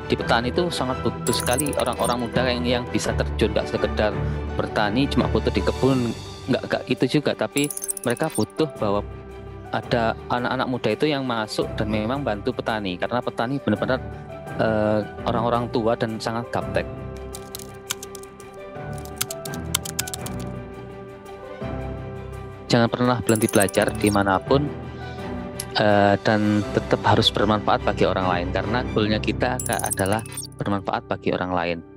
di petani itu sangat butuh sekali orang-orang muda yang bisa terjun, nggak sekedar bertani cuma butuh di kebun, nggak itu juga, tapi mereka butuh bahwa ada anak-anak muda itu yang masuk dan memang bantu petani, karena petani benar-benar orang-orang tua dan sangat gaptek. Jangan pernah berhenti belajar dimanapun, dan tetap harus bermanfaat bagi orang lain, karena goalnya kita adalah bermanfaat bagi orang lain.